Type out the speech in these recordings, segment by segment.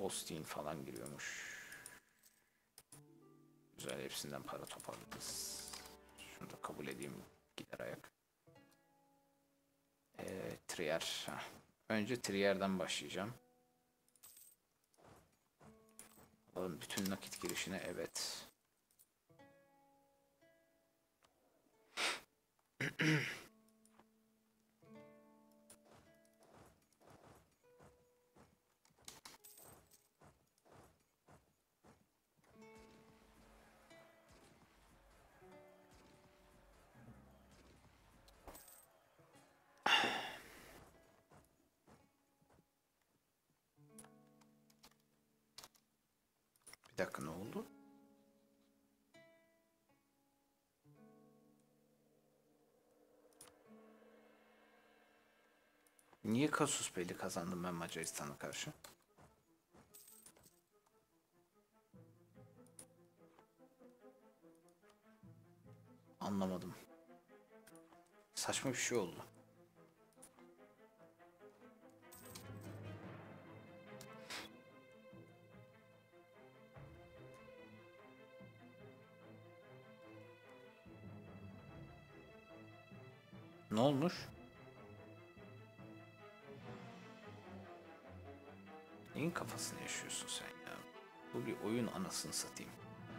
Holstein falan giriyormuş. Güzel, hepsinden para toparlarız. Şunu da kabul edeyim. Gider ayak. Trier. Önce Trier'den başlayacağım. Alalım bütün nakit girişine, evet. Bir dakika, ne oldu? Niye Kasus Belli kazandım ben Macaristan'a karşı? Anlamadım. Saçma bir şey oldu. Ne olmuş? Neyin kafasını yaşıyorsun sen ya? Bu bir oyun, anasını satayım.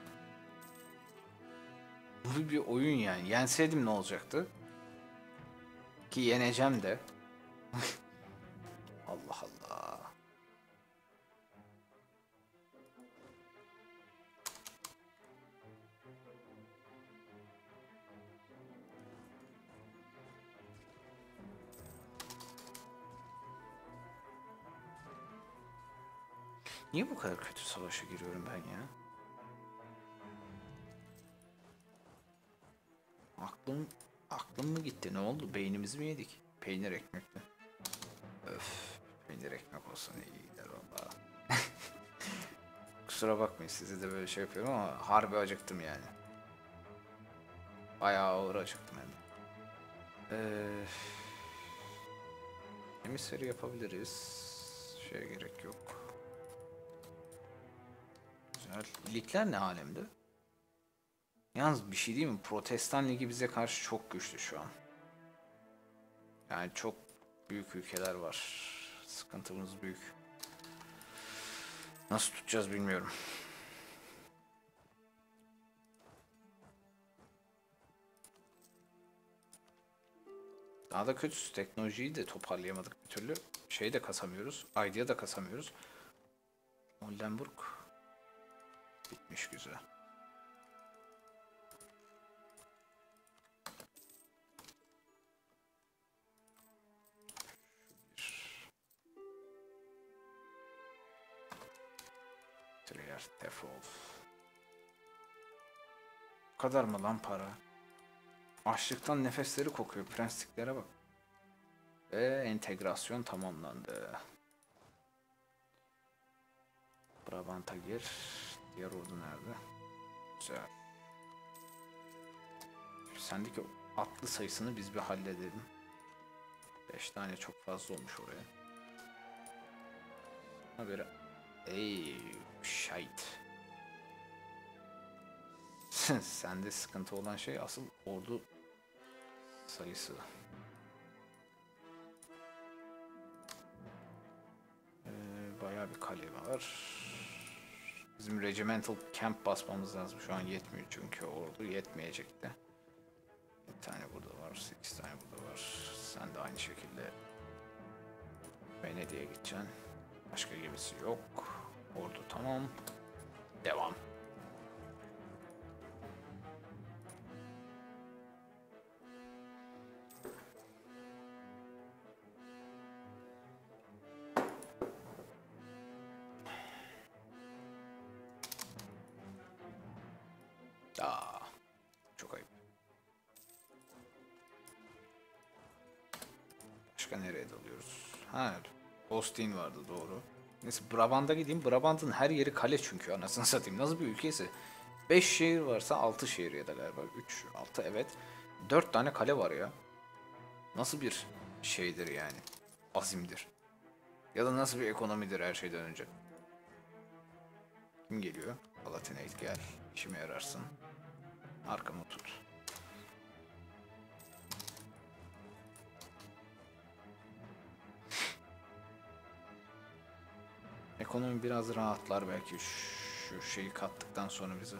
Bu bir oyun yani. Yenseydim ne olacaktı? Ki yeneceğim de. Allah Allah. Niye bu kadar kötü savaşa giriyorum ben ya? Aklım mı gitti? Ne oldu? Beynimizi mi yedik? Peynir ekmek mi? Öf, peynir ekmek olsa ne iyi gider valla. Kusura bakmayın, size de böyle şey yapıyorum ama harbi acıktım yani. Bayağı ağır acıktım hem de. Emiseri yapabiliriz. Şeye gerek yok. Güzel. Ligler ne alemde? Yalnız bir şey değil mi? Protestan Ligi bize karşı çok güçlü şu an. Yani çok büyük ülkeler var. Sıkıntımız büyük. Nasıl tutacağız bilmiyorum. Daha da kötüsü, teknolojiyi de toparlayamadık bir türlü. Şeyi de kasamıyoruz. Idea da kasamıyoruz. Oldenburg bitmiş, güzel. Trier, defol. Bu kadar mı lan para? Açlıktan nefesleri kokuyor. Prensliklere bak. Ve entegrasyon tamamlandı. Brabant'a gir. Diğer ordu nerede? Güzel. Sendeki atlı sayısını biz bir halledelim. 5 tane çok fazla olmuş oraya. Haberi. Ey şahit. Sende sıkıntı olan şey asıl ordu sayısı. Bayağı bir kale var. Bizim regimental camp basmamız lazım. Şu an yetmiyor çünkü ordu yetmeyecekti. Bir tane burada var, 8 tane burada var. Sen de aynı şekilde Venedik'e gideceksin. Başka gemisi yok. Ordu tamam. Devam. Aa, çok ayıp. Başka nereye dalıyoruz? Ha, Holstein vardı, doğru. Neyse, Brabant'a gideyim. Brabant'ın her yeri kale çünkü, anasını satayım. Nasıl bir ülkeyse. 5 şehir varsa 6 şehir ya da galiba. 3, 6, evet. 4 tane kale var ya. Nasıl bir şeydir yani? Azimdir. Ya da nasıl bir ekonomidir her şeyden önce. Kim geliyor? Palatinate gel. İşime yararsın. Arkamı tut. Ekonomi biraz rahatlar belki şu şeyi kattıktan sonra bize.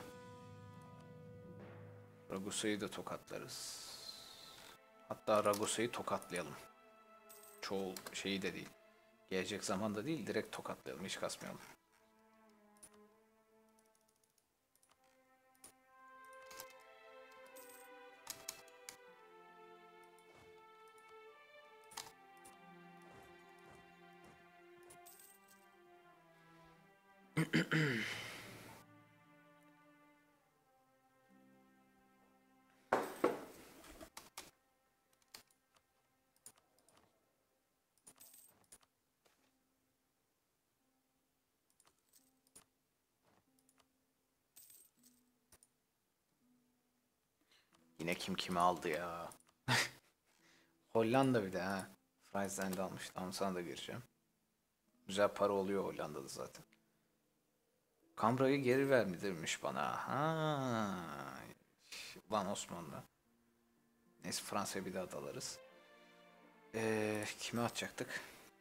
Ragusa'yı da tokatlarız. Hatta Ragusa'yı tokatlayalım. Çoğu şeyi de değil. Gelecek zamanda değil, direkt tokatlayalım, hiç kasmayalım. Yine kim kimi aldı ya. Hollanda bir de ha. Friesland'ı almış. Tamam, sana da gireceğim. Güzel para oluyor Hollanda'da zaten. Kambra'yı geri vermedirmiş bana. Ha. Van Osmanlı. Neyse, Fransa'ya bir daha dalarız. Kime atacaktık?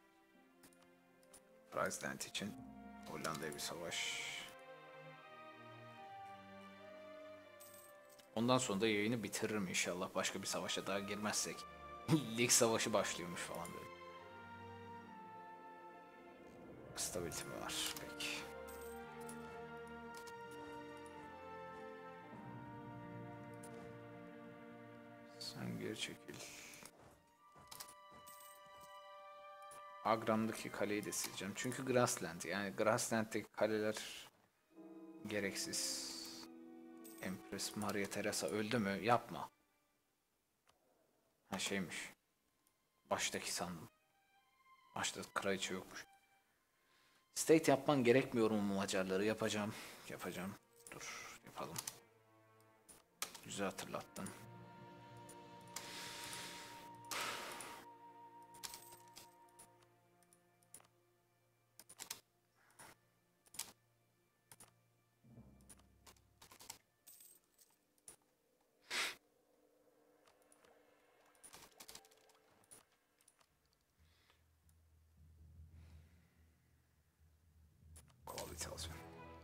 Friesland için. Hollanda'ya bir savaş. Ondan sonra da yayını bitiririm inşallah. Başka bir savaşa daha girmezsek. Lig savaşı başlıyormuş falan böyle. Stability mi var? Peki. Sen geri çekil. Agram'daki kaleyi de sileceğim. Çünkü Grassland. Yani Grassland'deki kaleler gereksiz. Empress Maria Teresa öldü mü? Yapma. Ha, şeymiş. Baştaki sandım. Başta kraliçe yokmuş. State yapman gerekmiyor mu Macarları? Yapacağım. Yapacağım. Dur, yapalım. Güzel hatırlattın. Quality alacağım.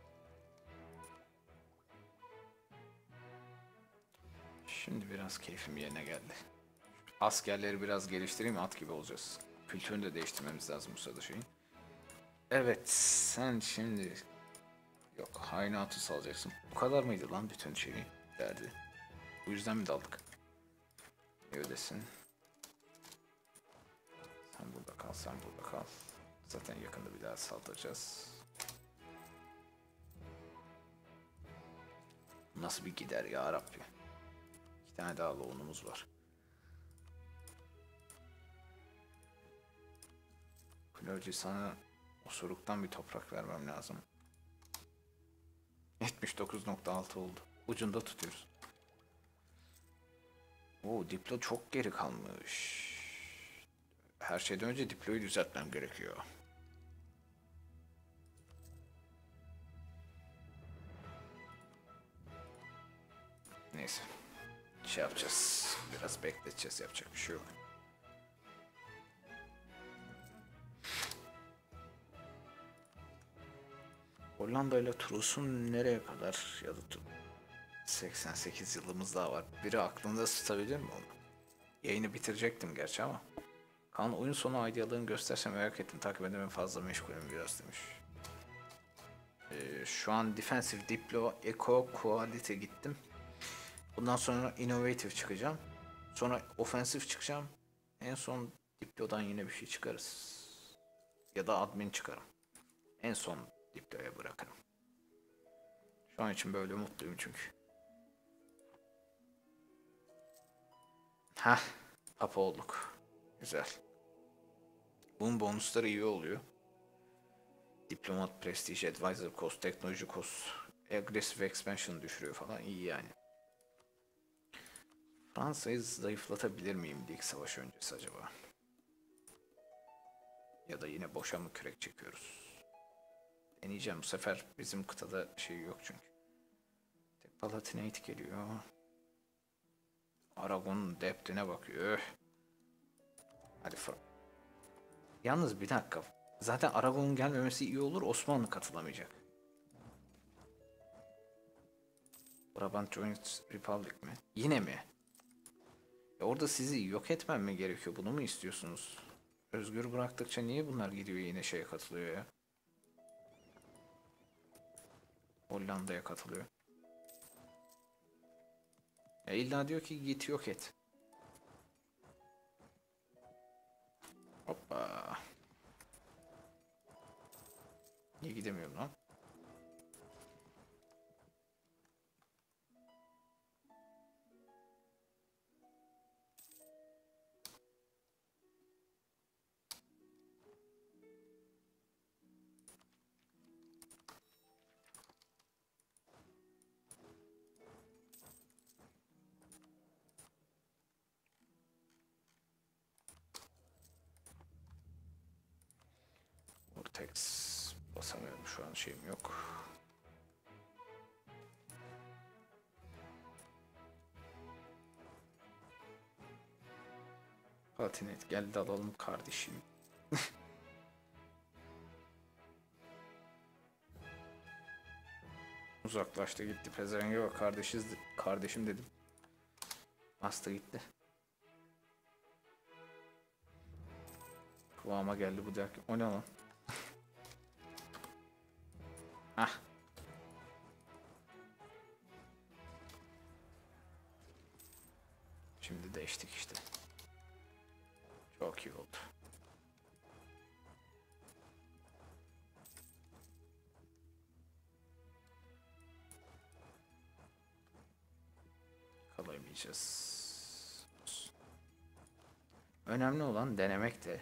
Şimdi biraz keyfim yerine geldi. Askerleri biraz geliştireyim, at gibi olacağız. Kültürünü de değiştirmemiz lazım bu sırada şeyin. Evet, sen şimdi... Yok, hainatı salacaksın. Bu kadar mıydı lan bütün şeyi derdi. Bu yüzden mi daldık? Öylesin. Sen burada kal, sen burada kal. Zaten yakında bir daha saldıracağız. Nasıl bir gider ya Rabbi. 2 tane daha loğunumuz var. Klorci, sana osuruktan bir toprak vermem lazım. 79.6 oldu. Ucunda tutuyoruz. Oo, Diplo çok geri kalmış. Her şeyden önce Diplo'yu düzeltmem gerekiyor. Neyse. Şey yapacağız. Biraz bekleteceğiz. Yapacak bir şey yok. Hollanda ile Trus'un nereye kadar ya da 88 yılımız daha var. Biri aklında tutabilir mi onu? Yayını bitirecektim gerçi ama. Kaan, oyun sonu idealarını göstersem merak ettim. Takip edemem, fazla meşgulüm biraz demiş. Şu an Defensive, Diplo, Eco, Quality gittim. Bundan sonra Innovative çıkacağım. Sonra Offensive çıkacağım. En son Diplo'dan yine bir şey çıkarız. Ya da Admin çıkarım. En son Diplo'ya bırakırım. Şu an için böyle mutluyum çünkü. Heh, Papa olduk. Güzel. Bunun bonusları iyi oluyor. Diplomat, Prestige, Advisor Cost, Teknoloji Cost, Aggressive Expansion düşürüyor falan. İyi yani. Fransa'yı zayıflatabilir miyim lig savaşı öncesi acaba? Ya da yine boşa mı kürek çekiyoruz? Deneyeceğim bu sefer, bizim kıtada şey yok çünkü. Tek Palatinate geliyor. Aragon'un depth'ine bakıyor. Hadi yalnız bir dakika. Zaten Aragon'un gelmemesi iyi olur. Osmanlı katılamayacak. Brabant Joint Republic mi? Yine mi? Orada sizi yok etmem mi gerekiyor? Bunu mu istiyorsunuz? Özgür bıraktıkça niye bunlar gidiyor yine şeye katılıyor ya? Hollanda'ya katılıyor. Ya illa diyor ki git yok et. Hoppa. Niye gidemiyorum lan? Vortex basamıyorum şu an, şeyim yok. Patinet gel de alalım kardeşim. Uzaklaştı gitti pezevenge bak, kardeşim dedim. Hasta gitti. Kıvama geldi bu derken. O ne lan? Hah. Şimdi değiştik işte. Çok iyi oldu. Kalamayacağız. Önemli olan denemek de.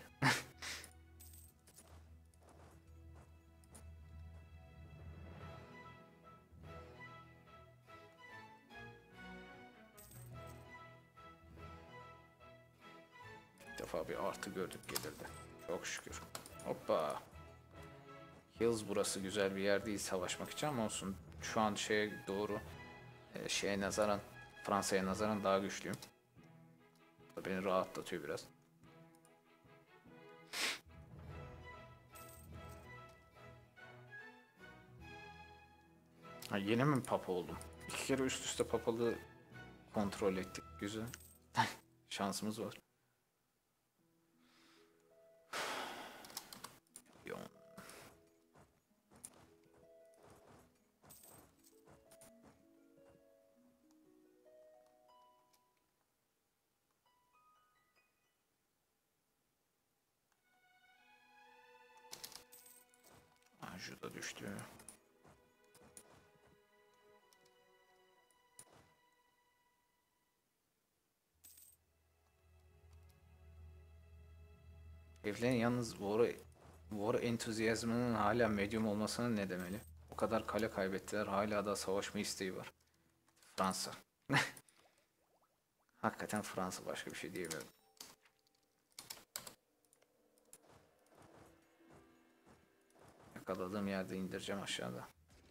İlk defa bir artı gördük gelirdi. Çok şükür. Hoppa. Hills burası güzel bir yer değil savaşmak için ama olsun. Şu an şeye doğru, şeye nazaran, Fransa'ya nazaran daha güçlüyüm. Bu da beni rahatlatıyor biraz. Ha, yine mi papa oldum? 2 kere üst üste papalığı kontrol ettik. Güzel. Şansımız var. Yon. Anjou da düştü. Evlerin yalnız War entüzyazmının hala medium olmasının ne demeli? O kadar kale kaybettiler, hala da savaşma isteği var. Fransa. Hakikaten Fransa, başka bir şey diyemiyorum. Yakaladığım yerde indireceğim aşağıda.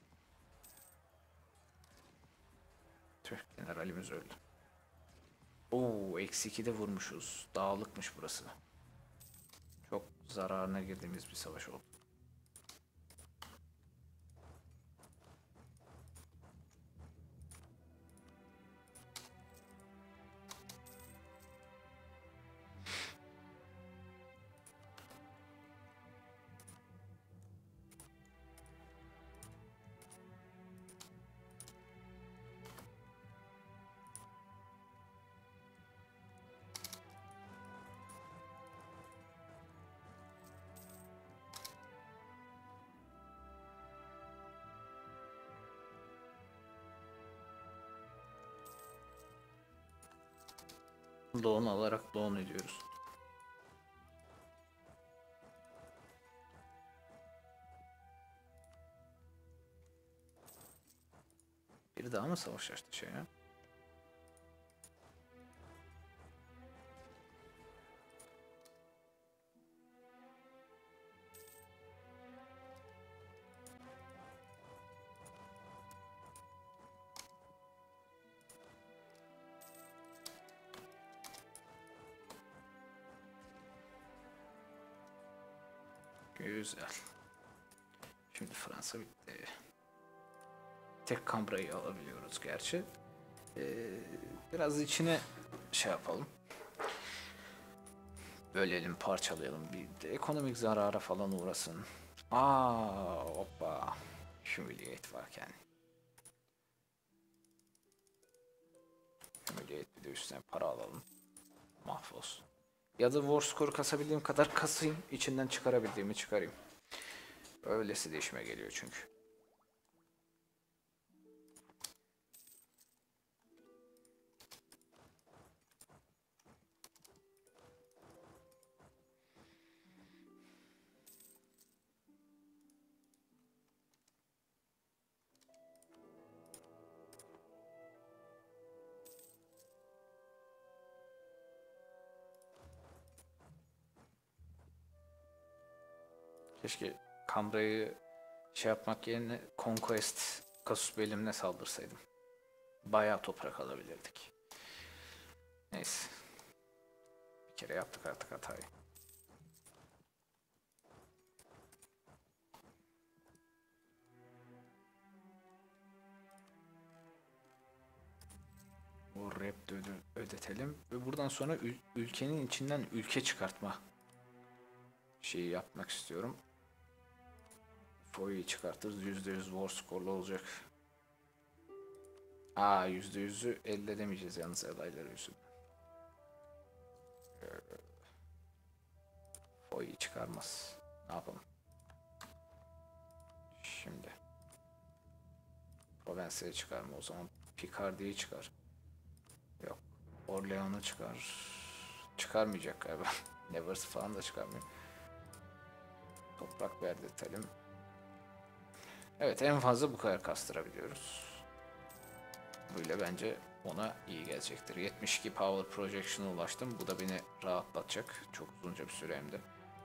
Tüh, generalimiz öldü. Oo, -2 de vurmuşuz. Dağlıkmış burası. Çok zararına girdiğimiz bir savaş oldu. Loan alarak loan ediyoruz. Bir daha mı savaş açtı şey ya? Güzel. Şimdi Fransa bitti. Tek Cambra'yı alabiliyoruz gerçi. Biraz içine şey yapalım. Bölelim, parçalayalım. Bir de ekonomik zarara falan uğrasın. Hoppa. Humiliate varken. Humiliate bir de üstüne para alalım. Mahvolsun. Ya da war score kasabildiğim kadar kasayım. İçinden çıkarabildiğimi çıkarayım. Öylesi de işime geliyor çünkü. Keşke Cambra'yı şey yapmak yerine Conquest Casus Belli'mle saldırsaydım. Bayağı toprak alabilirdik. Neyse. Bir kere yaptık artık hatayı. O rap de ödetelim. Ve buradan sonra ülkenin içinden ülke çıkartma şeyi yapmak istiyorum. Foy'u çıkartırız. %100 war score'lu olacak. %100'ü elde edemeyeceğiz yalnız alayları yüzünden. Foy'u çıkarmaz. Ne yapalım? Şimdi. Provence'yi çıkarma o zaman. Picardy'yi çıkar. Yok. Orleans'ı çıkar. Çıkarmayacak galiba. Nevers falan da çıkarmıyor. Toprak verdirtelim. Evet, en fazla bu kadar kastırabiliyoruz. Böyle bence ona iyi gelecektir. 72 Power Projection'a ulaştım. Bu da beni rahatlatacak. Çok uzunca bir süre hem de.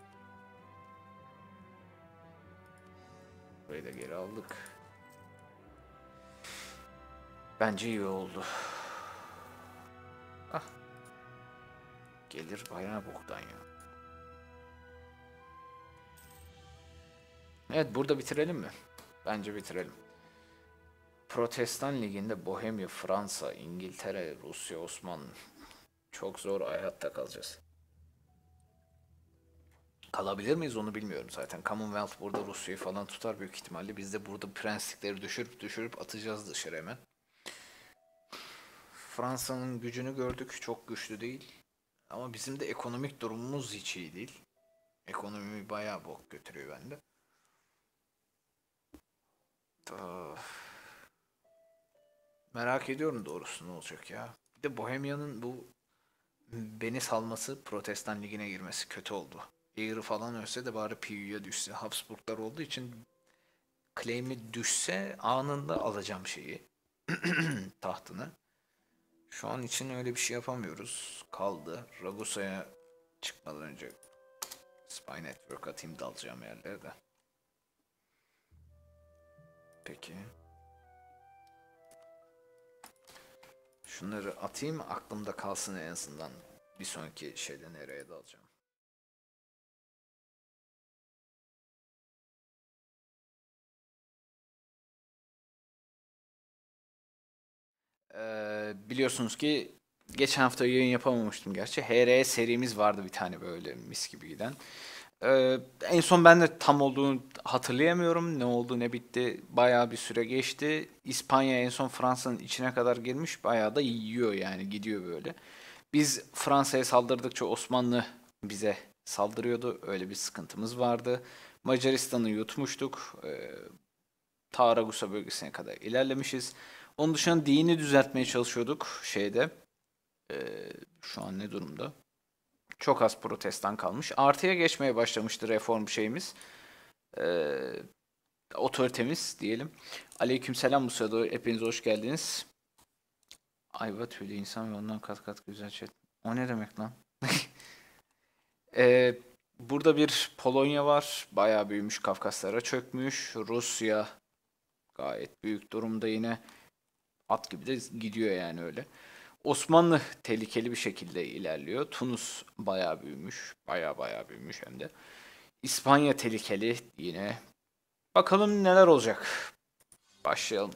Burayı da geri aldık. Bence iyi oldu. Gelir bayağı boktan ya. Evet, burada bitirelim mi? Bence bitirelim. Protestan Ligi'nde Bohemya, Fransa, İngiltere, Rusya, Osmanlı. Çok zor hayatta kalacağız. Kalabilir miyiz onu bilmiyorum zaten. Commonwealth burada Rusya'yı falan tutar büyük ihtimalle. Biz de burada prenslikleri düşürüp atacağız dışarı hemen. Fransa'nın gücünü gördük. Çok güçlü değil. Ama bizim de ekonomik durumumuz hiç iyi değil. Ekonomimi bayağı bok götürüyor bende. Merak ediyorum doğrusu ne olacak ya. Bir de Bohemia'nın bu beni salması, Protestan Ligi'ne girmesi kötü oldu. Eğri falan ölse de bari PU'ya düşse. Habsburglar olduğu için claim'i düşse anında alacağım şeyi. Tahtını. Şu an için öyle bir şey yapamıyoruz. Kaldı. Ragusa'ya çıkmadan önce Spy Network atayım dalacağım yerlere de. Peki. Şunları atayım aklımda kalsın en azından. Bir sonraki şeyde nereye dalacağım. Biliyorsunuz ki geçen hafta yayın yapamamıştım gerçi. HR serimiz vardı bir tane böyle mis gibi giden. En son ben de tam olduğunu hatırlayamıyorum. Ne oldu ne bitti. Bayağı bir süre geçti. İspanya en son Fransa'nın içine kadar girmiş. Bayağı da yiyor yani gidiyor böyle. Biz Fransa'ya saldırdıkça Osmanlı bize saldırıyordu. Öyle bir sıkıntımız vardı. Macaristan'ı yutmuştuk. Taragusa bölgesine kadar ilerlemişiz. Onun dışında dini düzeltmeye çalışıyorduk şeyde. Şu an ne durumda? Çok az protestan kalmış. Artıya geçmeye başlamıştı reform şeyimiz. Ee, Otoritemiz diyelim. Aleykümselam bu sırada hepiniz hoş geldiniz. Ayva tüylü insan ve ondan kat kat güzel chat. O ne demek lan? Burada bir Polonya var. Bayağı büyümüş, Kafkaslara çökmüş. Rusya gayet büyük durumda yine. At gibi de gidiyor yani öyle. Osmanlı tehlikeli bir şekilde ilerliyor. Tunus bayağı büyümüş. Bayağı büyümüş hem de. İspanya tehlikeli yine. Bakalım neler olacak. Başlayalım.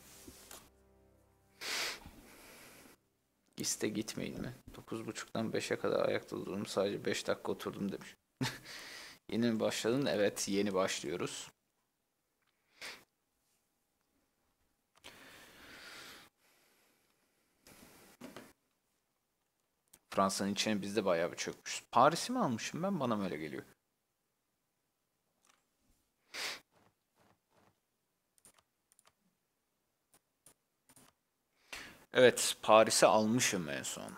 İste gitmeyin mi? 9.30'dan 5'e kadar ayakta durdum. Sadece 5 dakika oturdum demiş. Yeni mi başladın? Evet, yeni başlıyoruz. Fransa'nın içine biz de bayağı bir çökmüşüz. Paris'i mi almışım ben? Bana mı öyle geliyor? Evet, Paris'i almışım en son.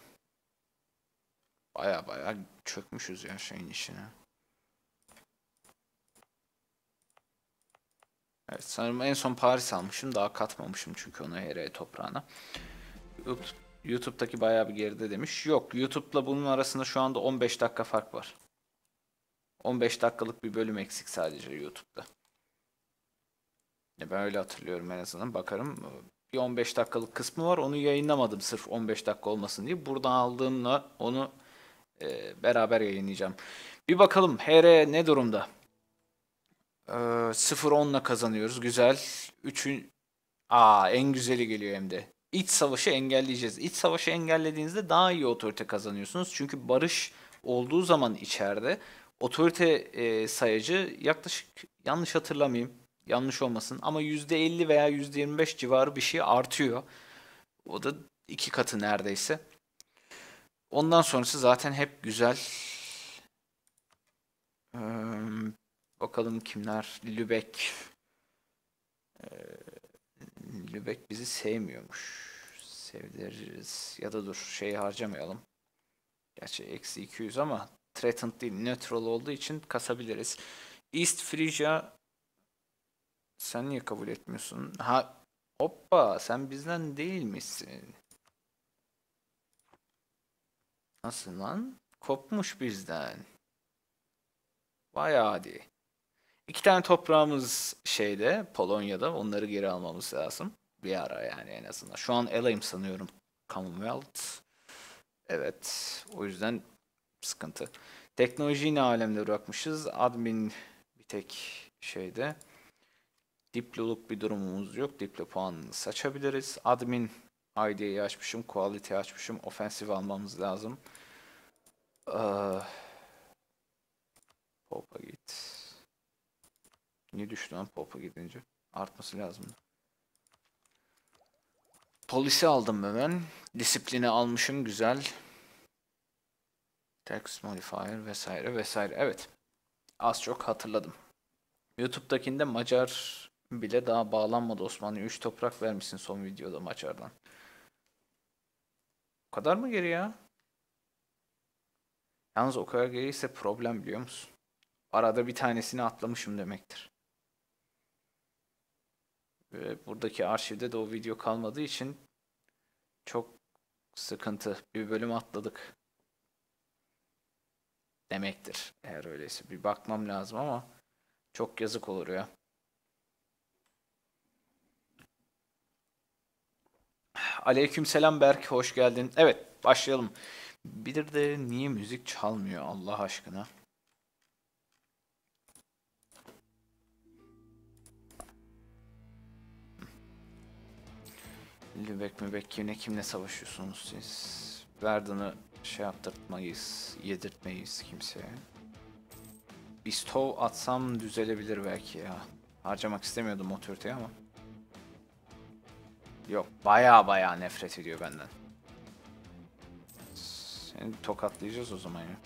Baya baya çökmüşüz ya şeyin içine. Evet, sanırım en son Paris almışım. Daha katmamışım çünkü onu HR'ye toprağına. YouTube'daki bayağı bir geride demiş. Yok, YouTube'la bunun arasında şu anda 15 dakika fark var. 15 dakikalık bir bölüm eksik sadece YouTube'da. Ben öyle hatırlıyorum en azından. Bakarım. Bir 15 dakikalık kısmı var. Onu yayınlamadım sırf 15 dakika olmasın diye. Buradan aldığımla onu beraber yayınlayacağım. Bir bakalım HR ne durumda? 0-10'la kazanıyoruz. Güzel. En güzeli geliyor hem de. İç savaşı engelleyeceğiz. İç savaşı engellediğinizde daha iyi otorite kazanıyorsunuz. Çünkü barış olduğu zaman içeride otorite sayacı yaklaşık, yanlış hatırlamayayım, yanlış olmasın ama %50 veya %25 civarı bir şey artıyor. O da 2 katı neredeyse. Ondan sonrası zaten hep güzel. Ee, Bakalım kimler? Lübeck bizi sevmiyormuş. Sevdiririz. Ya da dur, şeyi harcamayalım. Gerçi -200 ama threatened değil, neutral olduğu için kasabiliriz. East Frisia, sen niye kabul etmiyorsun? Ha, hoppa, sen bizden değil misin? Nasıl lan? Kopmuş bizden. Vay hadi. 2 tane toprağımız şeyde, Polonya'da, onları geri almamız lazım. Bir ara yani en azından. Şu an alayım sanıyorum. Commonwealth. Evet. O yüzden sıkıntı. Teknolojiyi ne alemde bırakmışız. Admin bir tek şeyde. Diploluk bir durumumuz yok. Diplo puanını saçabiliriz. Admin ID'yi açmışım. Quality açmışım. Offensive almamız lazım. Pop'a git. Niye düştü lan Pop'a gidince? Artması lazım. Polisi aldım hemen. Disiplini almışım. Güzel. Text modifier vesaire vesaire. Evet. Az çok hatırladım. YouTube'dakinde Macar bile daha bağlanmadı Osmanlı'ya. 3 toprak vermişsin son videoda Macar'dan. O kadar mı geri ya? Yalnız o kadar geriyse problem, biliyor musun? Arada bir tanesini atlamışım demektir. Ve buradaki arşivde de o video kalmadığı için çok sıkıntı. Bir bölüm atladık demektir. Eğer öyleyse bir bakmam lazım ama çok yazık olur ya. Aleykümselam Berk, hoş geldin. Evet, başlayalım. Bir de niye müzik çalmıyor Allah aşkına? Lübeck mübek yine kimle savaşıyorsunuz siz? Verdon'ı şey yaptırtmayız, yedirtmeyiz kimseye. Bestow atsam düzelebilir belki ya. Harcamak istemiyordum otoriteye ama. Yok, baya baya nefret ediyor benden. Seni tokatlayacağız o zaman ya.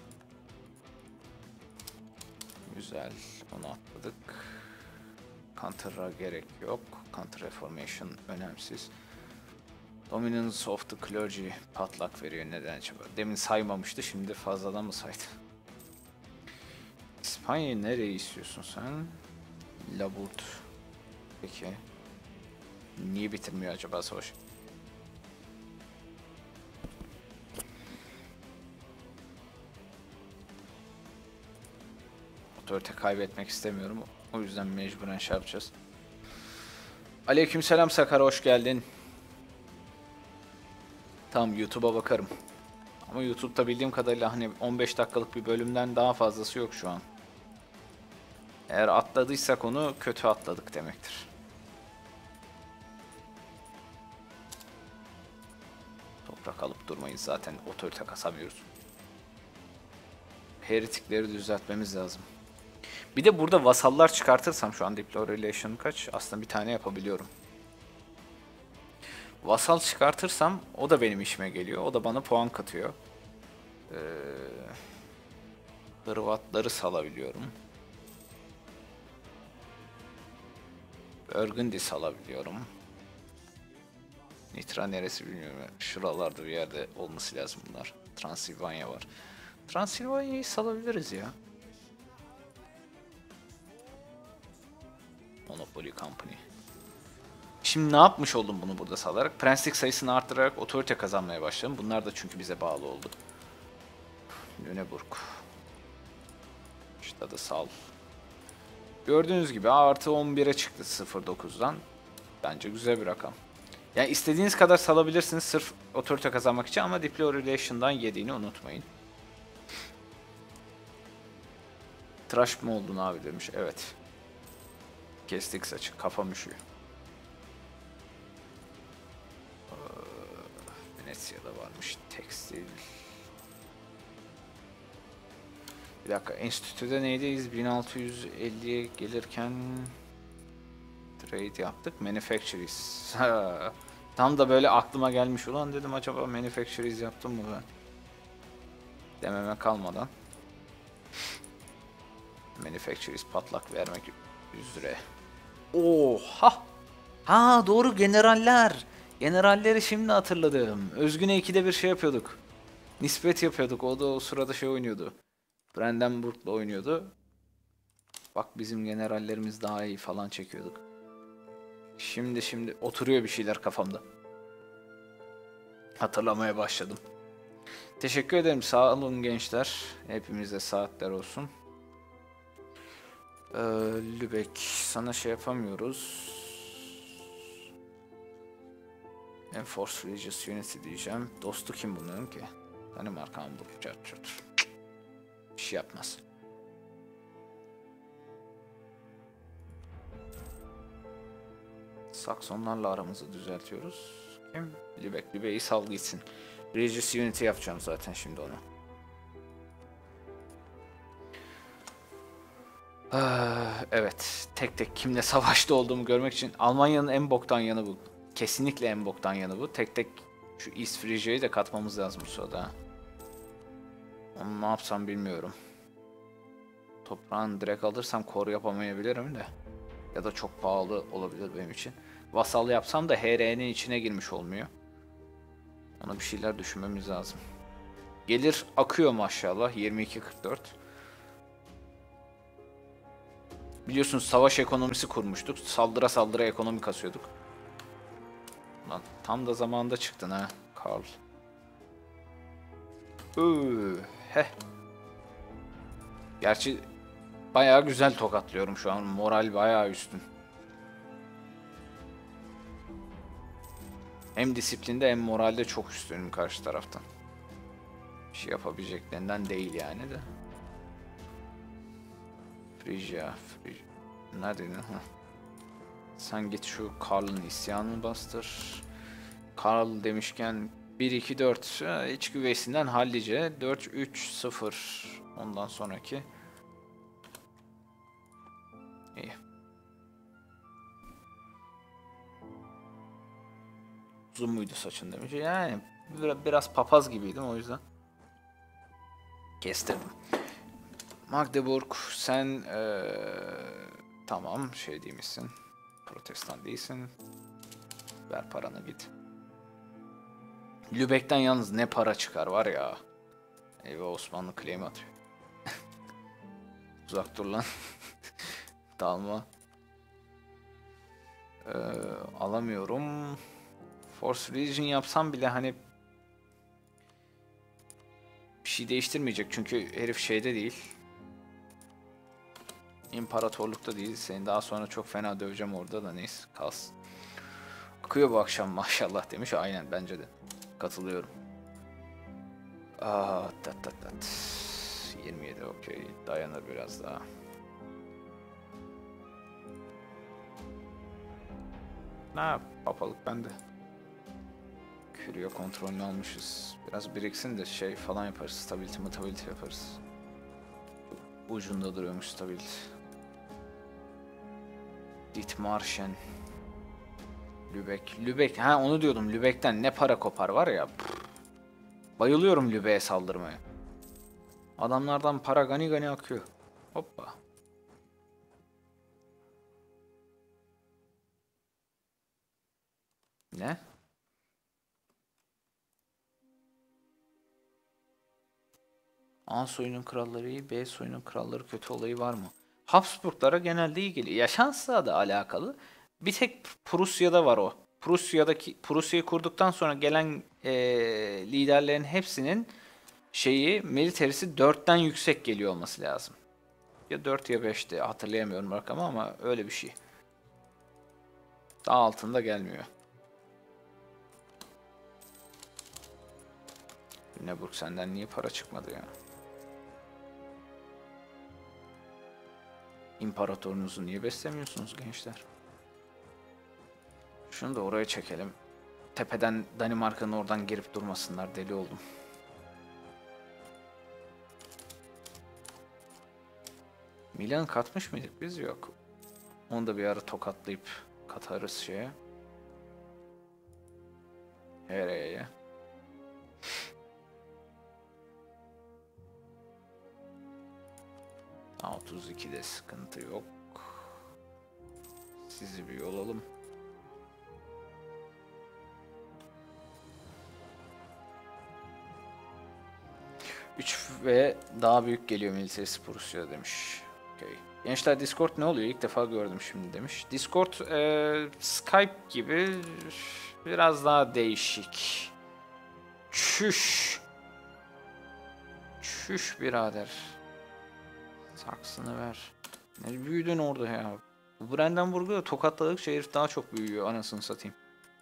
Güzel, onu atladık. Counter'a gerek yok. Counter Reformation önemsiz. Dominance of the Clergy patlak veriyor, neden acaba? Demin saymamıştı, şimdi fazladan mı saydı? İspanya'yı nereye istiyorsun sen? Laburt. Peki. Niye bitirmiyor acaba savaşı? Otorite kaybetmek istemiyorum. O yüzden mecburen şey yapacağız. Aleykümselam Sakar, hoş geldin. Tamam, YouTube'a bakarım. Ama YouTube'da bildiğim kadarıyla hani 15 dakikalık bir bölümden daha fazlası yok şu an. Eğer atladıysak onu kötü atladık demektir. Toprak alıp durmayız zaten, otorite kasamıyoruz. Heretikleri düzeltmemiz lazım. Bir de burada vasallar çıkartırsam şu an Diplo Relation kaç? Aslında bir tane yapabiliyorum. Vasal çıkartırsam o da benim işime geliyor. O da bana puan katıyor. Hırvatları salabiliyorum. Burgundy salabiliyorum. Nitra neresi bilmiyorum. Şuralarda bir yerde olması lazım bunlar. Transilvanya var. Transilvanya'yı salabiliriz ya. Monopoly Company. Şimdi ne yapmış oldum bunu burada salarak? Prenslik sayısını arttırarak otorite kazanmaya başladım. Bunlar da çünkü bize bağlı oldu. Lüneburg. İşte da sal. Gördüğünüz gibi artı 11'e çıktı 0.9'dan. Bence güzel bir rakam. Yani istediğiniz kadar salabilirsiniz sırf otorite kazanmak için ama Diplo Relation'dan yediğini unutmayın. Tıraş mı oldun abi demiş. Evet. Kestik saçı. Kafam üşüyor. Venezia'da varmış. Tekstil. Bir dakika. Enstitüde neydeyiz? 1650'ye gelirken trade yaptık. Manufacturers. Tam da böyle aklıma gelmiş. Ulan dedim acaba manufacturers yaptım mı ben? Dememe kalmadan. Manufacturers patlak vermek üzere. Oha! Ha doğru, generaller. Generalleri şimdi hatırladım. Özgün'e 2'de bir şey yapıyorduk. Nispet yapıyorduk. O da o sırada şey oynuyordu. Brandenburg'la oynuyordu. Bak bizim generallerimiz daha iyi falan çekiyorduk. Şimdi oturuyor bir şeyler kafamda. Hatırlamaya başladım. Teşekkür ederim. Sağ olun gençler. Hepimize saatler olsun. Lübeck. Sana şey yapamıyoruz. Enforce Religious Unity diyeceğim. Dostu kim bunların ki? Danimarka, Hamburg, Çarçurt. Bir şey yapmaz. Saksonlarla aramızı düzeltiyoruz. Kim? Lübeck. Lübeck'i sal gitsin. Religious Unity yapacağım zaten şimdi onu. Evet. Tek tek kimle savaşta olduğumu görmek için Almanya'nın en boktan yanı bu. Kesinlikle en boktan yanı bu. Tek tek şu East Frisia'yı da katmamız lazım bu sırada. Onu ne yapsam bilmiyorum. Toprağını direkt alırsam koru yapamayabilirim de. Ya da çok pahalı olabilir benim için. Vasal yapsam da HR'nin içine girmiş olmuyor. Ona bir şeyler düşünmemiz lazım. Gelir akıyor maşallah. 22.44. Biliyorsunuz savaş ekonomisi kurmuştuk. Saldıra saldıra ekonomi kasıyorduk. Lan tam da zamanında çıktın ha Karl. Heh. Gerçi bayağı güzel tokatlıyorum şu an. Moral bayağı üstün. Hem disiplinde hem moralde çok üstünüm karşı taraftan. Bir şey yapabileceklerinden değil yani de. Frisia. Neredeydin? Sen git şu Karl'ın isyanını bastır. Karl demişken 1-2-4 iç güveysinden hallice. 4-3-0 ondan sonraki. İyi. Uzun muydu saçın demiş. Yani biraz papaz gibiydim o yüzden. Kestirdim. Magdeburg sen tamam şey değilmişsin. Protestan değilsin. Ver paranı git. Lübeck'ten yalnız ne para çıkar var ya. Eyvah Osmanlı claim atıyor. Uzak dur lan. Dalma. Alamıyorum. Force Religion yapsam bile hani bir şey değiştirmeyecek çünkü herif şeyde değil. İmparatorlukta değil. Seni daha sonra çok fena döveceğim orada da neyse kalsın. Akıyor bu akşam maşallah demiş. Aynen bence de. Katılıyorum. Tat. 27 okey. Dayanır biraz daha. Ha, papalık bende. Curio kontrolünü almışız. Biraz biriksin de şey falan yaparız. Stability yaparız. Ucunda duruyormuş stability. Dithmarschen. Lübeck. Ha, onu diyordum. Lübeck'ten ne para kopar var ya. Bayılıyorum Lübeck'e saldırmaya. Adamlardan para gani gani akıyor. Hoppa. Ne? A soyunun kralları iyi, B soyunun kralları kötü olayı var mı? Habsburglara genelde iyi geliyor. Yaşansla da alakalı. Bir tek Prusya'da var o. Prusya'yı kurduktan sonra gelen liderlerin hepsinin militerisi 4'ten yüksek geliyor olması lazım. Ya 4 ya 5'ti, hatırlayamıyorum rakamı ama öyle bir şey. Daha altında gelmiyor. Lüneburg senden niye para çıkmadı ya? İmparatorunuzu niye beslemiyorsunuz gençler? Şunu da oraya çekelim. Tepeden Danimarka'nın oradan girip durmasınlar, deli oldum. Milan katmış mıydık biz? Yok. Onu da bir ara tokatlayıp katarız şeye. Hereye. 32'de sıkıntı yok. Sizi bir yolalım. Üç ve daha büyük geliyor militerisi Prusya demiş. Okay. Gençler Discord ne oluyor? İlk defa gördüm şimdi demiş. Discord Skype gibi biraz daha değişik. Çüş. Çüş birader. Saksını ver. Ne büyüdün orada ya? Bu Brandenburg'u tokatladıkça herif daha çok büyüyor, anasını satayım.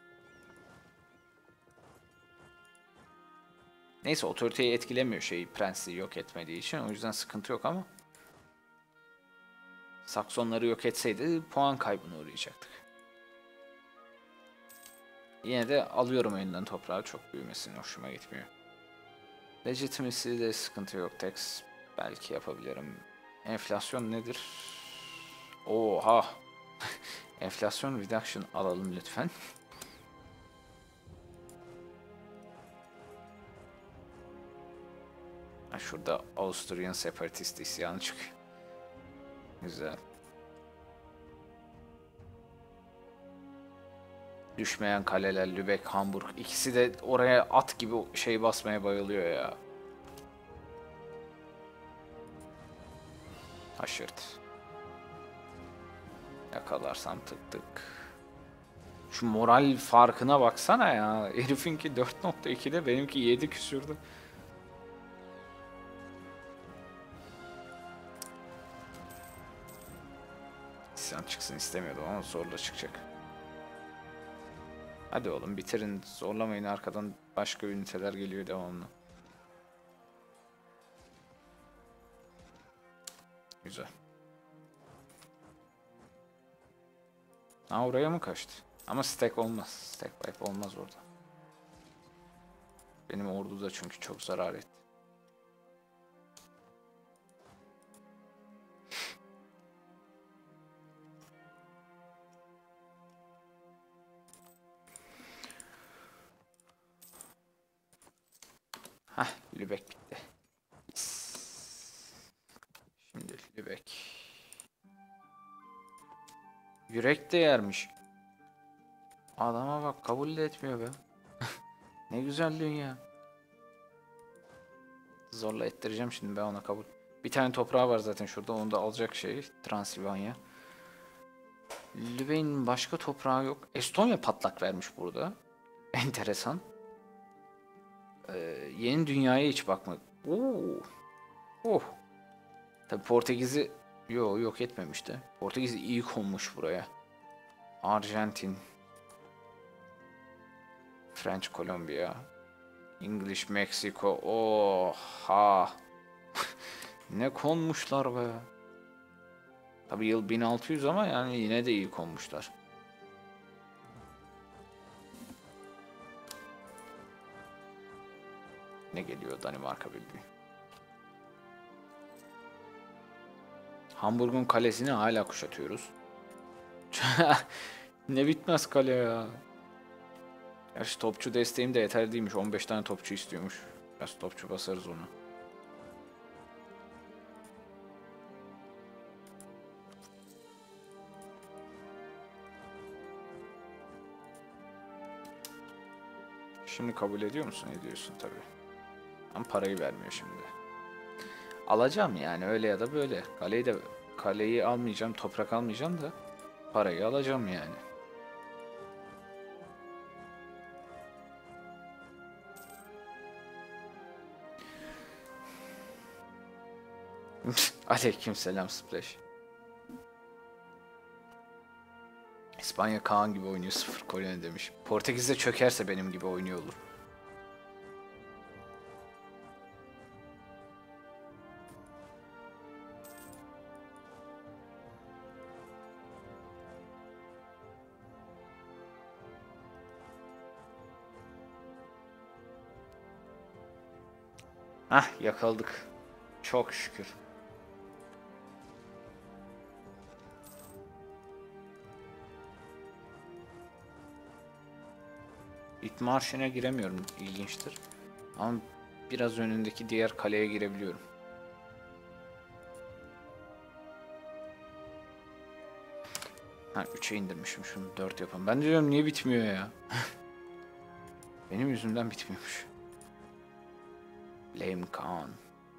Neyse, otoriteyi etkilemiyor prensliği yok etmediği için, o yüzden sıkıntı yok ama Saksonları yok etseydi puan kaybına uğrayacaktık. Yine de alıyorum elinden toprağı, çok büyümesini hoşuma gitmiyor. Legitimacy'de sıkıntı yok, tax belki yapabilirim. Enflasyon nedir? Oha! Enflasyon reduction alalım lütfen. Şurada Avusturyan separatist isyanı çıkıyor. Güzel. Düşmeyen kaleler, Lübeck, Hamburg. İkisi de oraya at gibi basmaya bayılıyor ya. Haşırt. Yakalarsam tık tık. Şu moral farkına baksana ya. Herifinki 4.2'de, benimki 7 küsürdü. İsyan çıksın istemiyordum ama zorla çıkacak. Hadi oğlum bitirin, zorlamayın, arkadan başka üniteler geliyor devamlı. Güzel. Ha, oraya mı kaçtı? Ama stack olmaz. Stack wipe olmaz orada. Benim ordu da çünkü çok zarar etti. Hah, Lübeck bitti. Şimdi Lübeck. Yürek de yermiş. Adama bak, kabul de etmiyor be. Ne güzel dünya. Zorla ettireceğim şimdi ben ona kabul. Bir tane toprağı var zaten şurada, onu da alacak Transilvanya. Lübeck'in başka toprağı yok. Estonya patlak vermiş burada. Enteresan. Yeni dünyaya hiç bakmadık. Oo. Oh. Tabi Portekiz'i yok etmemişti. Portekiz iyi konmuş buraya. Arjantin. French Colombia. English Mexico. Oha. Ne konmuşlar be. Tabi yıl 1600 ama yani yine de iyi konmuşlar. Ne geliyor Danimarka Birliği? Hamburg'un kalesini hala kuşatıyoruz. Ne bitmez kale ya. Gerçi topçu desteğim de yeterli değilmiş. 15 tane topçu istiyormuş. Biraz topçu basarız onu. Şimdi kabul ediyor musun? Ediyorsun tabii. Ama parayı vermiyor şimdi. Alacağım yani öyle ya da böyle. Kaleyi almayacağım, toprak almayacağım da parayı alacağım yani. Aleykümselam Splash. İspanya Kaan gibi oynuyor 0 Konya demiş. Portekiz'de çökerse benim gibi oynuyor olur. Hah yakaladık. Çok şükür. İtmarşen'e giremiyorum. İlginçtir. Ama biraz önündeki diğer kaleye girebiliyorum. Ha 3'e indirmişim şunu 4 yapalım. Ben de diyorum niye bitmiyor ya? Benim yüzümden bitmiyormuş. Lame Khan.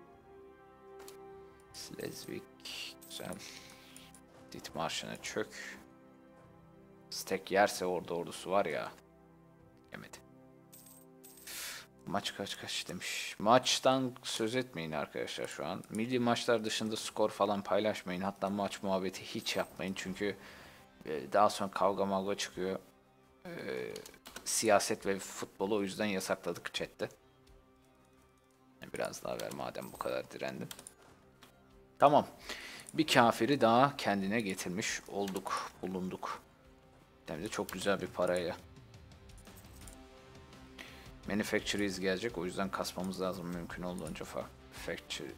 Slesvig. Güzel. Dithmarschen'e çök. Stek yerse orada ordusu var ya. Yemedi. Maç kaç demiş. Maçtan söz etmeyin arkadaşlar şu an. Milli maçlar dışında skor falan paylaşmayın. Hatta maç muhabbeti hiç yapmayın. Çünkü daha sonra kavga mavga çıkıyor. Siyaset ve futbolu o yüzden yasakladık chatte. Biraz daha ver madem bu kadar direndin. Tamam. Bir kafiri daha kendine getirmiş bulunduk. Hem de çok güzel bir parayla. Manufacturers gelecek. O yüzden kasmamız lazım mümkün olduğunca factory.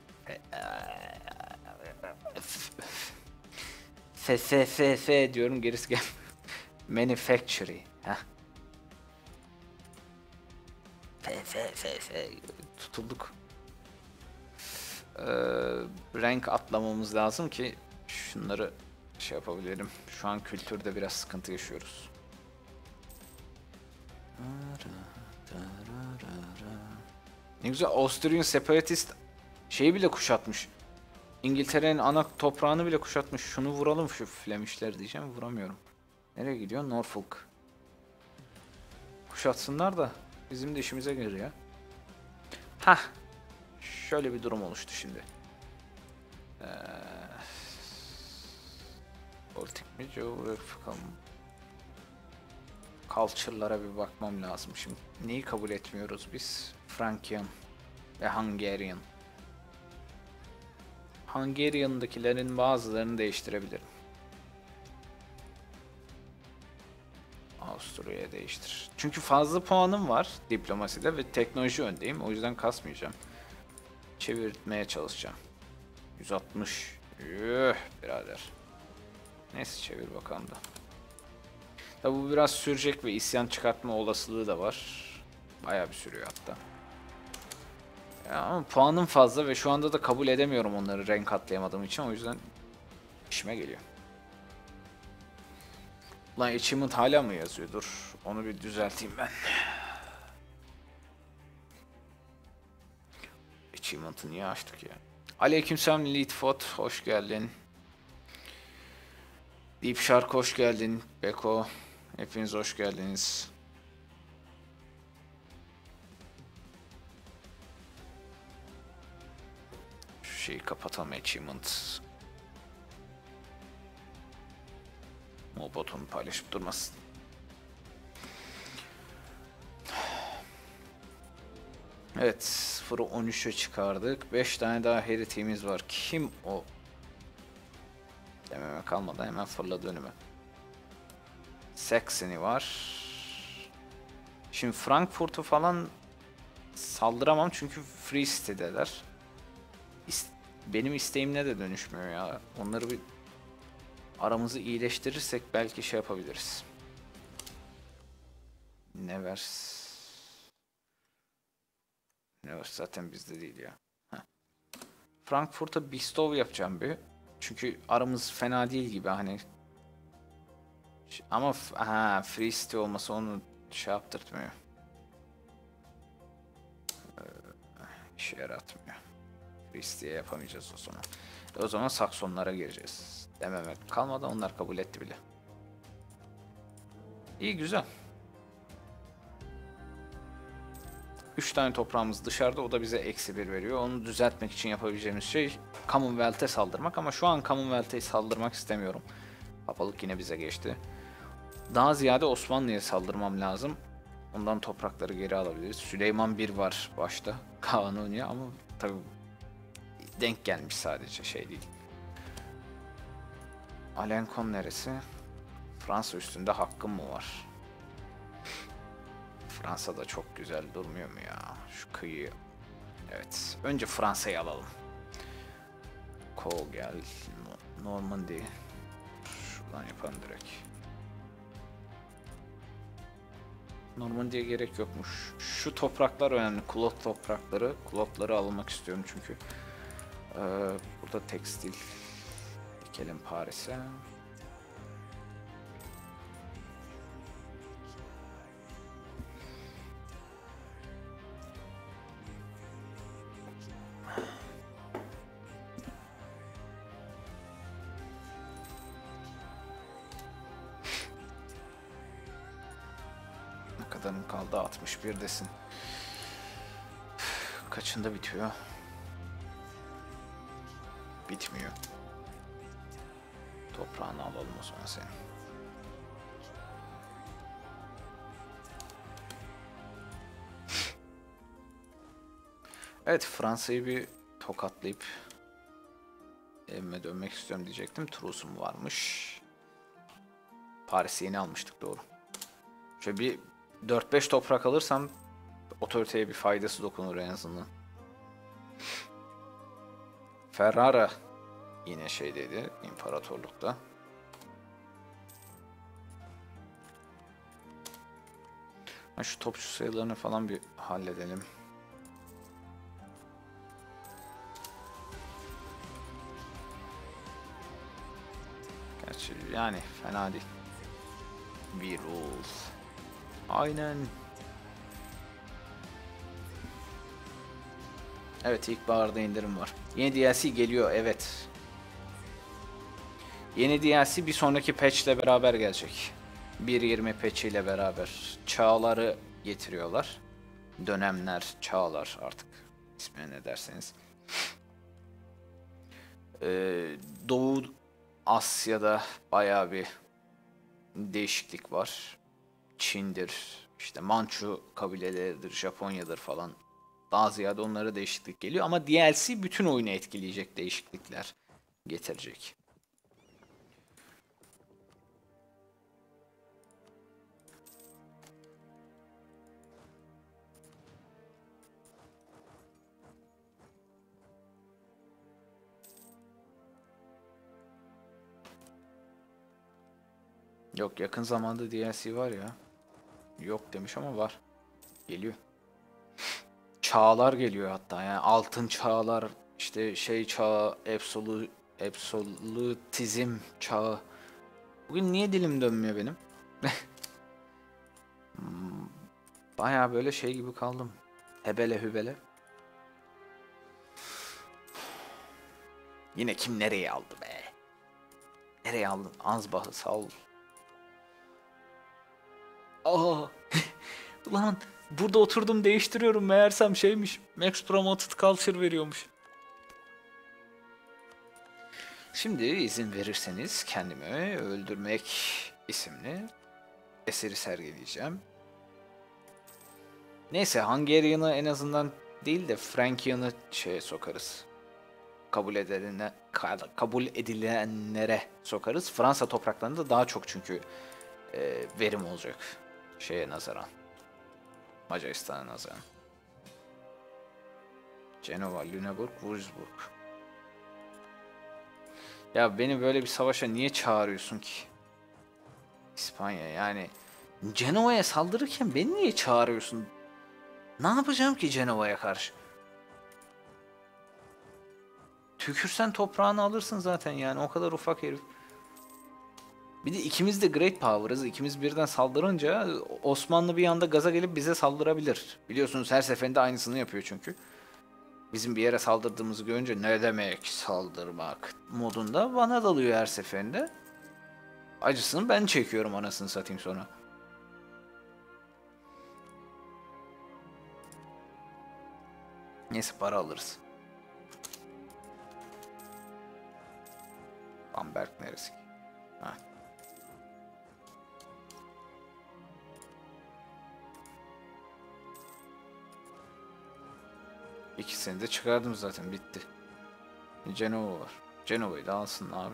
F diyorum gerisi gel. Manufacturing. F. Tutulduk. Rank atlamamız lazım ki şunları şey yapabilirim. Şu an kültürde biraz sıkıntı yaşıyoruz. Ne güzel Austrian Separatist şeyi bile kuşatmış. İngiltere'nin ana toprağını bile kuşatmış. Şunu vuralım şu Flemish'ler diyeceğim. Vuramıyorum. Nereye gidiyor? Norfolk. Kuşatsınlar da bizim de işimize gelir ya. Hah. Şöyle bir durum oluştu şimdi. Politik mi? Culture'lara bir bakmam lazım şimdi. Neyi kabul etmiyoruz biz? Frankian ve Hungarian. Hungarian'dakilerin bazılarını değiştirebilirim. Avusturya'ya değiştir. Çünkü fazla puanım var diplomaside ve teknoloji öndeyim. O yüzden kasmayacağım. Çevirmeye çalışacağım. 160. Üh, birader. Neyse çevir bakalım da. Tabi bu biraz sürecek ve isyan çıkartma olasılığı da var. Bayağı bir sürüyor hatta. Ya ama puanım fazla ve şu anda da kabul edemiyorum onları renk atlayamadığım için. O yüzden işime geliyor. Lan achievement hala mı yazıyor? Dur onu bir düzelteyim ben. Achievement'ı niye açtık ya? Aleykümselam Leadfoot, hoş geldin. Deep Shark hoş geldin. Beko, hepiniz hoş geldiniz. Şu şeyi kapatalım achievement. O botonu paylaşıp durmasın. Evet 0'ı 13'e çıkardık. 5 tane daha heritiğimiz var. Kim o? Dememe kalmadan hemen fırladı önüme. Saxony var. Şimdi Frankfurt'u falan saldıramam çünkü free sitedeler. Benim isteğimle de dönüşmüyor ya. Onları bir aramızı iyileştirirsek belki şey yapabiliriz. Nevers. Nevers zaten bizde değil ya. Heh. Frankfurt'a Bistov yapacağım bir. Çünkü aramız fena değil gibi hani. Ama free city olması onu şey yaptırtmıyor. İşe yaratmıyor. Free city'ye yapamayacağız o zaman. O zaman Saksonlara gireceğiz. Dememek kalmadı, onlar kabul etti bile. İyi, güzel. 3 tane toprağımız dışarıda, o da bize -1 veriyor. Onu düzeltmek için yapabileceğimiz şey Commonwealth'e saldırmak ama şu an Commonwealth'e saldırmak istemiyorum. Papalık yine bize geçti. Daha ziyade Osmanlı'ya saldırmam lazım. Ondan toprakları geri alabiliriz. Süleyman I var başta. Kanuni ama tabii denk gelmiş, sadece şey değil. Alencon neresi? Fransa üstünde hakkım mı var? Fransa da çok güzel durmuyor mu ya? Şu kıyı. Evet. Önce Fransa'yı alalım. Kogel, Normandy. Şuradan yapalım direkt. Normandy'ye gerek yokmuş. Şu topraklar önemli. Klot toprakları. Klotları almak istiyorum çünkü. Burada tekstil. Dikelim Paris'e. Ne kadarım kaldı? 61'desin. Kaçında bitiyor? Bitmiyor. Toprağını alalım o zaman senin. Evet, Fransa'yı bir tokatlayıp evime dönmek istiyorum diyecektim. Truce'um varmış. Paris'i yeni almıştık, doğru. Şöyle bir 4-5 toprak alırsam otoriteye bir faydası dokunur en azından. Ferrara yine şeydeydi, imparatorlukta. Şu topçu sayılarını falan bir halledelim. Gerçi yani fena değil. Bir rules. Aynen. Evet, ilkbaharda indirim var. Yeni DLC geliyor, evet. Yeni DLC bir sonraki patch ile beraber gelecek. 1.20 patch ile beraber. Çağları getiriyorlar. Dönemler, çağlar, artık ismine ne derseniz. Doğu Asya'da bayağı bir değişiklik var. Çin'dir, işte Mançu kabileleridir, Japonya'dır falan. Daha ziyade onlara değişiklik geliyor ama DLC bütün oyunu etkileyecek değişiklikler getirecek. Yok, yakın zamanda DLC var ya. Yok demiş ama var. Geliyor. Çağlar geliyor hatta, yani altın çağlar, işte şey çağı, absolutizm çağı. Bugün niye dilim dönmüyor benim? Bayağı böyle şey gibi kaldım. Hebele hübele. Yine kim nereye aldı be? Nereye aldın? Ansbach'ı sağ ol. Aa! Ulan burada oturdum değiştiriyorum, meğersem şeymiş. Max Promoted Culture veriyormuş. Şimdi izin verirseniz kendimi öldürmek isimli eseri sergileyeceğim. Neyse, Hungarian'ı en azından değil de Frankian'ı şeye sokarız. Kabul edilenlere sokarız. Fransa topraklarında daha çok çünkü verim olacak şeye nazaran. Macaristan'a nazaran. Cenova, Lüneburg, Würzburg. Ya beni böyle bir savaşa niye çağırıyorsun ki? İspanya yani. Cenova'ya saldırırken beni niye çağırıyorsun? Ne yapacağım ki Cenova'ya karşı? Tükürsen toprağını alırsın zaten yani o kadar ufak herif. Bir de ikimiz de Great Power'ız. İkimiz birden saldırınca Osmanlı bir anda gaza gelip bize saldırabilir. Biliyorsunuz her seferinde aynısını yapıyor çünkü. Bizim bir yere saldırdığımızı görünce ne demek saldırmak modunda bana dalıyor her seferinde. Acısını ben çekiyorum anasını satayım sonra. Neyse para alırız. Bamberg neresi? Ha. İkisini de çıkardım zaten bitti. Cenova var. Cenova'yı da alsın abi.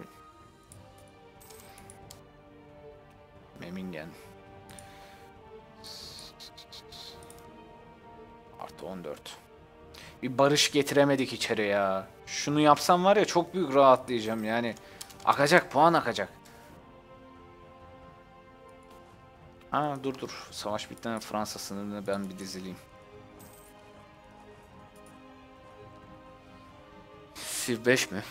Memmingen. Artı 14. Bir barış getiremedik içeri ya. Şunu yapsam var ya çok büyük rahatlayacağım yani. Akacak puan akacak. Aa dur. Savaş bittiğinde Fransa sınırını ben bir dizileyim. Civ 5 mi?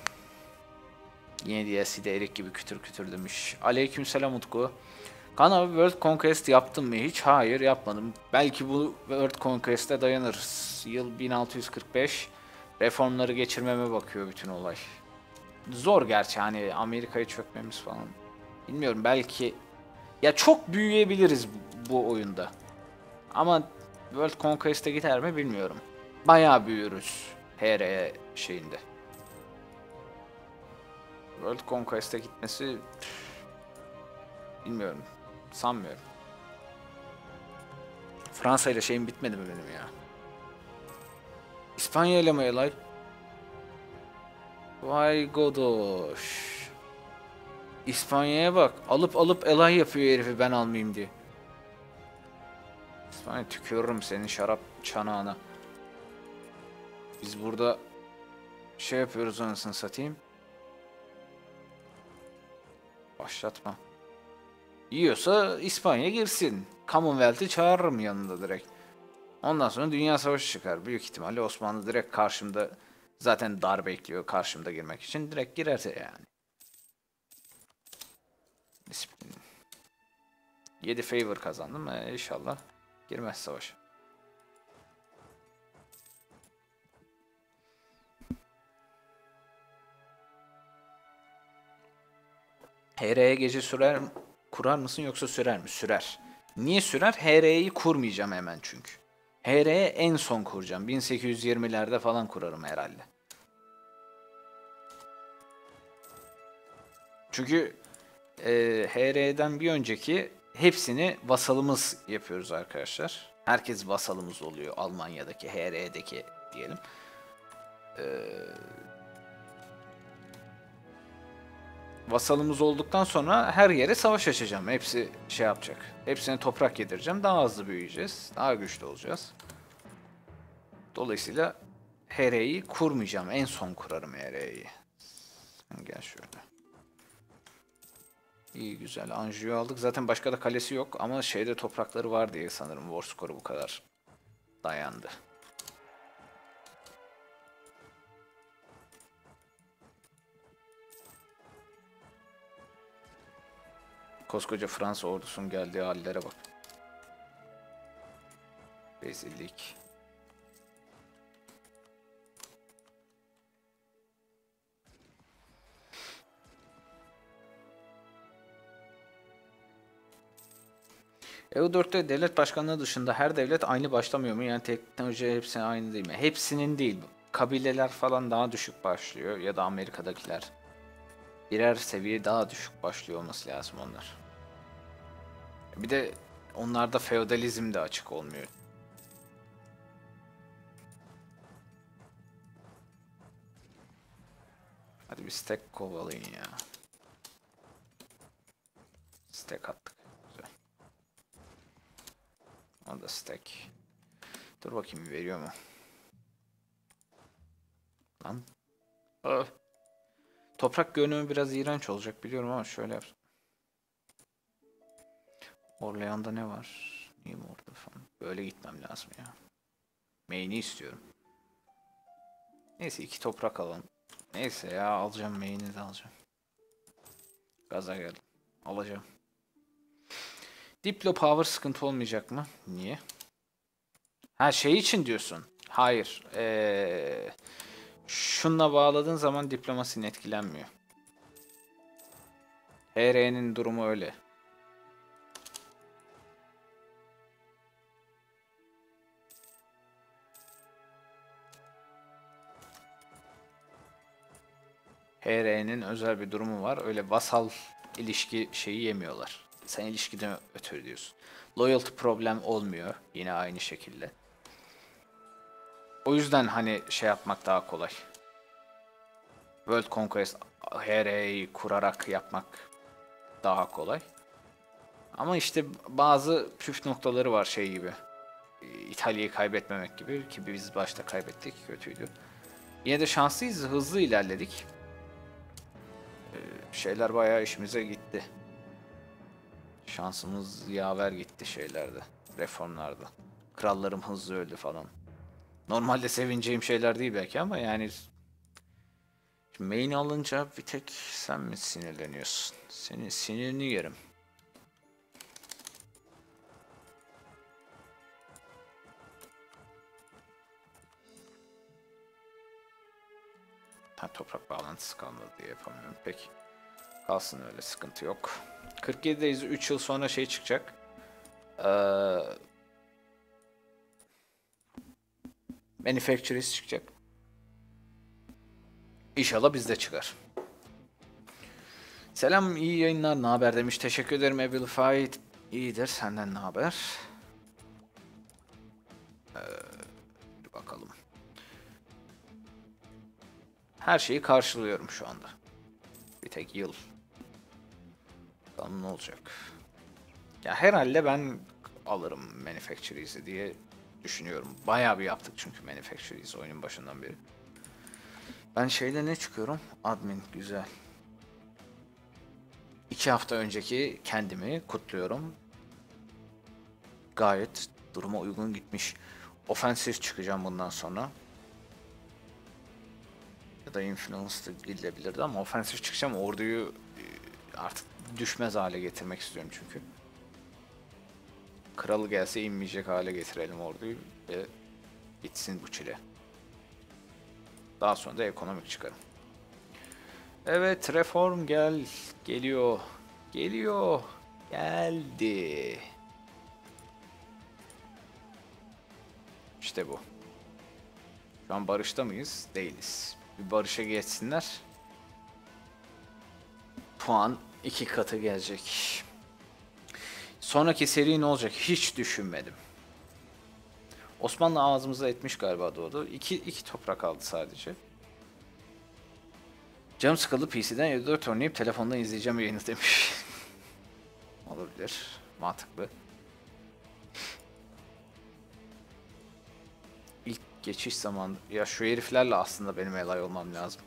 Yine DLC'de erik gibi kütür kütür demiş. Aleykümselam Utku. Kaan abi World Conquest yaptın mı hiç? Hayır yapmadım. Belki bu World Conquest'e dayanır. Yıl 1645. Reformları geçirmeme bakıyor bütün olay. Zor gerçi hani Amerika'yı çökmemiz falan. Bilmiyorum belki... Ya çok büyüyebiliriz bu oyunda. Ama World Conquest'e gider mi bilmiyorum. Bayağı büyürüz. HR şeyinde. World Conquest'e gitmesi... Bilmiyorum. Sanmıyorum. Fransa ile şeyim bitmedi mi benim ya? İspanya ile mi elay? Vay godoş. İspanya'ya bak. Alıp elay yapıyor herifi ben almayayım diye. İspanya tükürürüm senin şarap çanağına. Biz burada şey yapıyoruz anasını satayım. Başlatma. Yiyorsa İspanya girsin. Commonwealth'i çağırırım yanında direkt. Ondan sonra Dünya Savaşı çıkar. Büyük ihtimalle Osmanlı direkt karşımda zaten dar bekliyor karşımda girmek için. Direkt girerse yani. Disiplin. 7 favor kazandım. İnşallah girmez savaşa. HR'ye gece kurar mısın yoksa sürer mi? Sürer. Niye sürer? HR'yi kurmayacağım hemen çünkü. HR'ye en son kuracağım. 1820'lerde falan kurarım herhalde. Çünkü HR'den bir önceki hepsini vasalımız yapıyoruz arkadaşlar. Herkes vasalımız oluyor Almanya'daki, HR'deki diyelim. Vasalımız olduktan sonra her yere savaş açacağım. Hepsi şey yapacak. Hepsine toprak yedireceğim. Daha hızlı büyüyeceğiz. Daha güçlü olacağız. Dolayısıyla HR'yi kurmayacağım. En son kurarım HR'yi. Gel şöyle. İyi güzel. Anjou'yu aldık. Zaten başka da kalesi yok ama şeyde toprakları var diye sanırım war skoru bu kadar dayandı. Koskoca Fransa ordusunun geldiği hallere bak. Rezillik. EU4'te devlet başkanlığı dışında her devlet aynı başlamıyor mu? Yani teknoloji hepsi aynı değil mi? Hepsinin değil. Kabileler falan daha düşük başlıyor ya da Amerika'dakiler. Birer seviye daha düşük başlıyor olması lazım onlar. Bir de onlarda feodalizm de açık olmuyor. Hadi bir stack kovalayın ya. Stack attık. Güzel. O da stack. Dur bakayım veriyor mu? Lan. Öf. Toprak görünümü biraz iğrenç olacak biliyorum ama şöyle yap. Orlean'da ne var? Neyim orada falan. Böyle gitmem lazım ya. Main'i istiyorum. Neyse 2 toprak alalım. Neyse ya alacağım main'i de alacağım. Gaza geldim. Alacağım. Diplo power sıkıntı olmayacak mı? Niye? Ha şey için diyorsun. Hayır. Şunla bağladığın zaman diplomasinin etkilenmiyor. HR'nin durumu öyle. HR'nin özel bir durumu var. Öyle vasal ilişki şeyi yemiyorlar. Sen ilişkiden ötürü diyorsun. Loyalty problem olmuyor. Yine aynı şekilde. O yüzden hani şey yapmak daha kolay. World Conquest HR'yi kurarak yapmak daha kolay. Ama işte bazı püf noktaları var şey gibi. İtalya'yı kaybetmemek gibi ki biz başta kaybettik kötüydü. Yine de şanslıyız, hızlı ilerledik. Şeyler bayağı işimize gitti. Şansımız yaver gitti şeylerde, reformlarda. Krallarım hızlı öldü falan. Normalde sevineceğim şeyler değil belki ama yani main alınca bir tek sen mi sinirleniyorsun? Senin sinirini yerim. Ha, toprak bağlantısı kalmadı diye yapamıyorum. Peki. Kalsın öyle sıkıntı yok. 47'deyiz. 3 yıl sonra şey çıkacak. Manufacturers çıkacak. İnşallah bizde çıkar. Selam, iyi yayınlar. Ne haber demiş. Teşekkür ederim Abilified. İyidir. Senden ne haber? Bakalım. Her şeyi karşılıyorum şu anda. Bir tek yıl. Bakalım ne olacak. Ya herhalde ben alırım Manufacturers'i diye düşünüyorum. Bayağı bir yaptık çünkü Manufacturers oyunun başından beri. Ben şeyle ne çıkıyorum? Admin güzel. 2 hafta önceki kendimi kutluyorum. Gayet duruma uygun gitmiş. Ofensif çıkacağım bundan sonra. Ya da influence da gidilebilirdi ama ofensif çıkacağım. Orduyu artık düşmez hale getirmek istiyorum çünkü. Kralı gelse inmeyecek hale getirelim orduyu ve bitsin bu çile. Daha sonra da ekonomik çıkarım. Evet reform geliyor. Geliyor. Geldi. İşte bu. Şu an barışta mıyız? Değiliz. Bir barışa geçsinler. Puan 2 katı gelecek. Sonraki seri ne olacak? Hiç düşünmedim. Osmanlı ağzımıza etmiş galiba doğdu. İki toprak aldı sadece. Canım sıkıldı PC'den 54 oynayıp telefondan izleyeceğim yayını demiş. Olabilir. Mantıklı. İlk geçiş zamanı. Ya şu heriflerle aslında benim elay olmam lazım.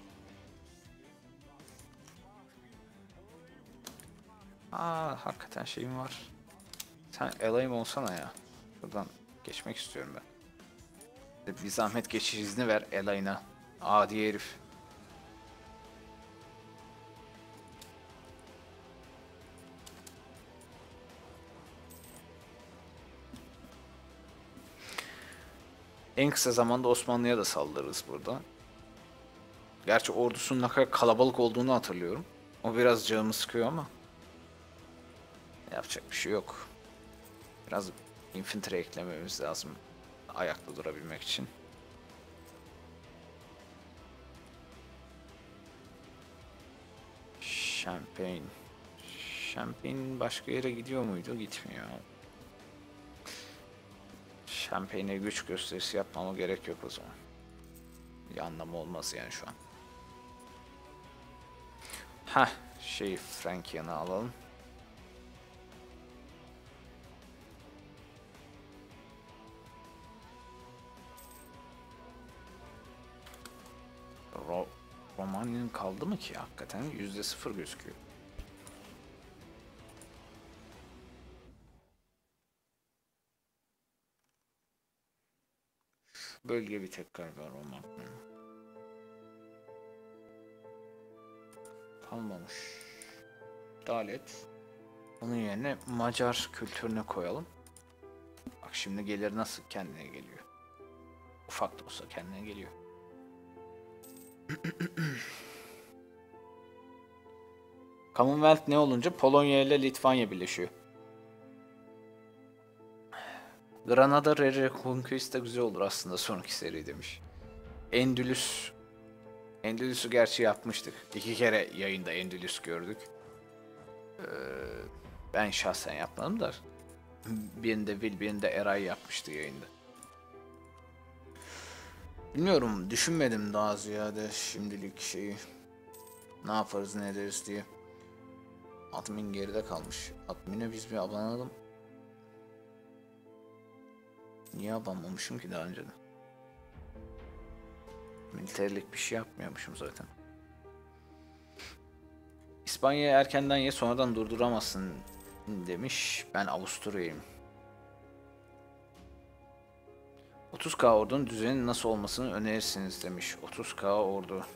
Aa hakikaten şeyim var. Sen elayım olsana ya. Şuradan geçmek istiyorum ben. Bir zahmet geçiş izni ver elayına. Adi herif. En kısa zamanda Osmanlı'ya da saldırırız burada. Gerçi ordusunun ne kadar kalabalık olduğunu hatırlıyorum. O biraz canımı sıkıyor ama. Yapacak bir şey yok. Biraz infantry eklememiz lazım. Ayakta durabilmek için. Champagne. Champagne başka yere gidiyor muydu? Gitmiyor. Champagne'e güç gösterisi yapmama gerek yok o zaman. Bir anlamı olmaz yani şu an. Heh, Frankian'ı alalım. Osmanlı'nın kaldı mı ki hakikaten? %0 gözüküyor. Bölge bir tek galiba Roma. Kalmamış. Dalet. Onun yerine Macar kültürüne koyalım. Bak şimdi gelir nasıl kendine geliyor. Ufak da olsa kendine geliyor. Commonwealth ne olunca Polonya ile Litvanya birleşiyor. Granada Reconquista güzel olur aslında sonraki seri demiş. Endülüs. Endülüs'ü gerçi yapmıştık. 2 kere yayında Endülüs gördük. Ben şahsen yapmadım da. Birinde Will, birinde Eray yapmıştı yayında. Bilmiyorum, düşünmedim daha ziyade şimdilik şeyi. Ne yaparız, ne ederiz diye. Admin geride kalmış. Admin'e biz bir abanalım. Niye abanmamışım ki daha önceden? Militerlik bir şey yapmıyormuşum zaten. İspanya'yı erkenden ye sonradan durduramazsın demiş. Ben Avusturya'yım. 30k ordunun düzenin nasıl olmasını önerirsiniz demiş. 30k ordu.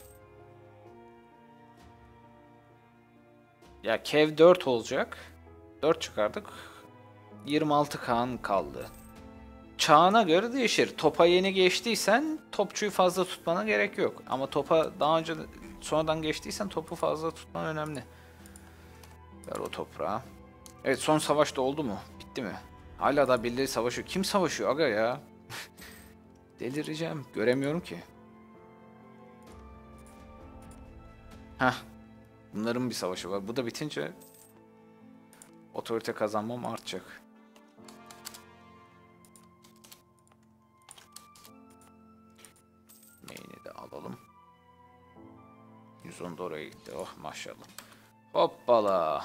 Ya Kev 4 olacak. 4 çıkardık. 26k'nın kaldı. Çağına göre değişir. Topa yeni geçtiysen topçuyu fazla tutmana gerek yok. Ama topa daha önce sonradan geçtiysen topu fazla tutman önemli. Ver o toprağı. Evet, son savaşta oldu mu? Bitti mi? Hala da birileri savaşıyor. Kim savaşıyor aga ya? Delireceğim. Göremiyorum ki. Heh. Bunların bir savaşı var. Bu da bitince otorite kazanmam artacak. Main'i de alalım. 110 da oraya gitti. Oh maşallah. Hoppala.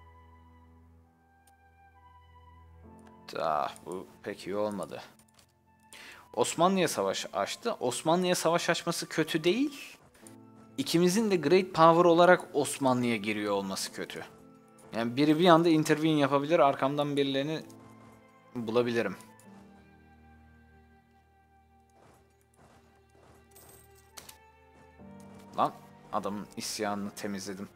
Bu pek iyi olmadı. Osmanlı'ya savaş açtı. Osmanlı'ya savaş açması kötü değil. İkimizin de Great Power olarak Osmanlı'ya giriyor olması kötü. Yani biri bir anda intervene yapabilir, arkamdan birilerini bulabilirim. Lan adamın isyanını temizledim.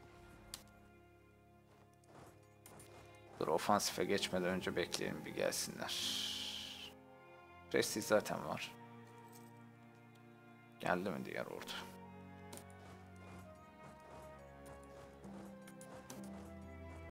Dur, ofansife geçmeden önce bekleyelim bir gelsinler. Prestij zaten var. Geldi mi diğer ordu?